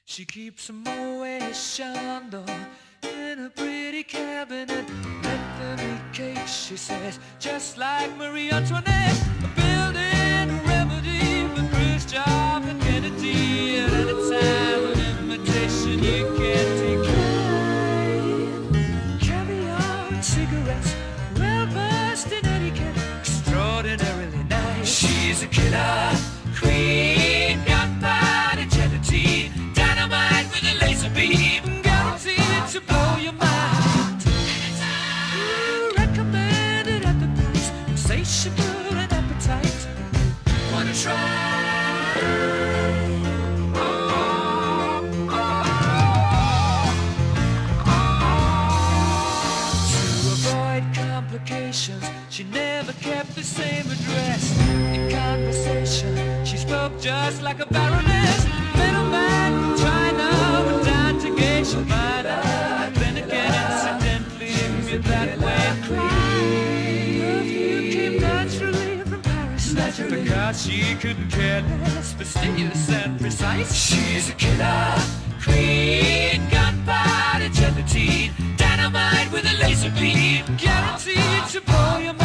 She keeps a Moet Chandon in a pretty cabinet. Let them eat cake, she says, just like Marie Antoinette. Building a remedy for Khrushchev and Kennedy. At any time, an invitation you can't decline. Caviar and cigarettes, well-versed in etiquette, extraordinarily nice. She's a killer queen, gunpowder gelatine, dynamite with a laser beam, guaranteed to blow your mind. Recommended at the price, insatiable and appetite. Wanna try? To avoid complications, she never kept the same address. In conversation, she spoke just like a baroness. Middleman from China went down to Geisha Minor. Then again, incidentally, if that way. Perfume came naturally from Paris, because she couldn't care less, fastidious and precise. She's a killer queen, gunpowder gelatine, dynamite with a laser beam, guaranteed to blow your